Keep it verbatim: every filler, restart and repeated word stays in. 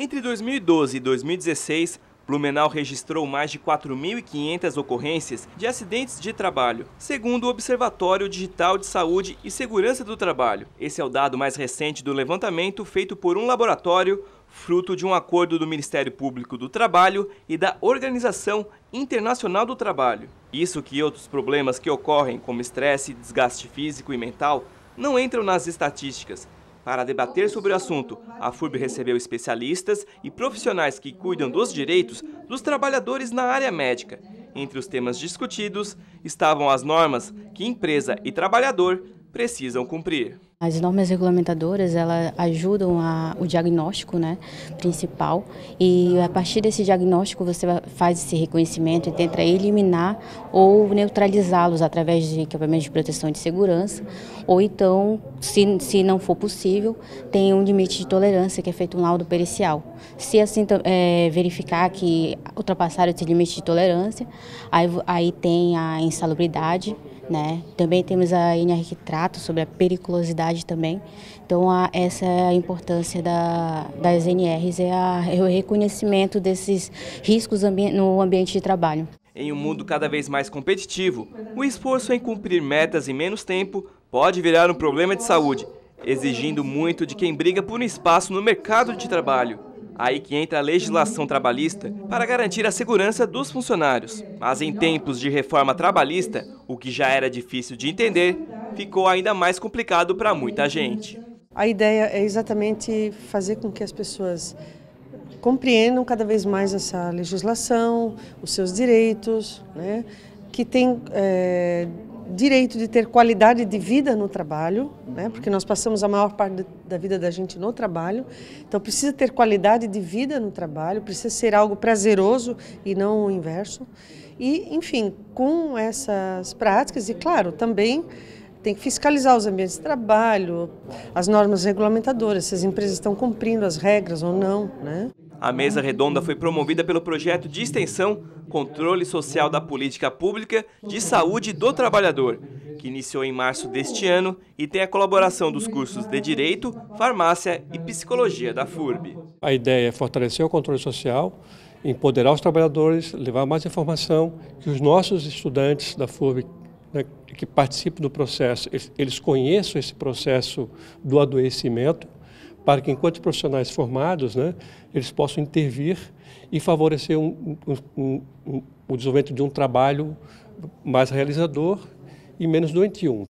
Entre dois mil e doze e dois mil e dezesseis, Blumenau registrou mais de quatro mil e quinhentas ocorrências de acidentes de trabalho, segundo o Observatório Digital de Saúde e Segurança do Trabalho. Esse é o dado mais recente do levantamento feito por um laboratório, fruto de um acordo do Ministério Público do Trabalho e da Organização Internacional do Trabalho. Isso que outros problemas que ocorrem, como estresse, desgaste físico e mental, não entram nas estatísticas. Para debater sobre o assunto, a F U R B recebeu especialistas e profissionais que cuidam dos direitos dos trabalhadores na área médica. Entre os temas discutidos estavam as normas que empresa e trabalhador precisam cumprir. As normas regulamentadoras, elas ajudam a, o diagnóstico, né, principal, e a partir desse diagnóstico você faz esse reconhecimento e tenta eliminar ou neutralizá-los através de equipamentos de proteção e de segurança, ou então, se, se não for possível, tem um limite de tolerância que é feito um laudo pericial. Se assim é, verificar que ultrapassaram esse limite de tolerância, aí, aí tem a insalubridade, né? Também temos a N R que trata sobre a periculosidade também. Então a, essa é a importância da, das N Rs, é, a, é o reconhecimento desses riscos ambi no ambiente de trabalho. Em um mundo cada vez mais competitivo, o esforço em cumprir metas em menos tempo pode virar um problema de saúde, exigindo muito de quem briga por um espaço no mercado de trabalho. Aí que entra a legislação trabalhista para garantir a segurança dos funcionários. Mas em tempos de reforma trabalhista, o que já era difícil de entender, ficou ainda mais complicado para muita gente. A ideia é exatamente fazer com que as pessoas compreendam cada vez mais essa legislação, os seus direitos, né? Que tem é, direito de ter qualidade de vida no trabalho, né? Porque nós passamos a maior parte da vida da gente no trabalho, então precisa ter qualidade de vida no trabalho, precisa ser algo prazeroso e não o inverso. E, enfim, com essas práticas, e claro, também tem que fiscalizar os ambientes de trabalho, as normas regulamentadoras, se as empresas estão cumprindo as regras ou não, né? A mesa redonda foi promovida pelo projeto de extensão Controle Social da Política Pública de Saúde do Trabalhador, que iniciou em março deste ano e tem a colaboração dos cursos de Direito, Farmácia e Psicologia da F U R B. A ideia é fortalecer o controle social, empoderar os trabalhadores, levar mais informação, que os nossos estudantes da F U R B, né, que participam do processo, eles, eles conheçam esse processo do adoecimento, para que, enquanto profissionais formados, né, eles possam intervir e favorecer um, um, um, um, o desenvolvimento de um trabalho mais realizador e menos doentio.